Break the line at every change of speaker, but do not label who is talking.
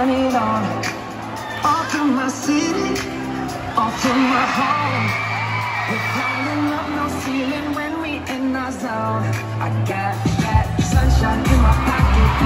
it on. Off from my city, off from my home. We're climbing up no ceiling when we in our zone. I got that sunshine in my pocket.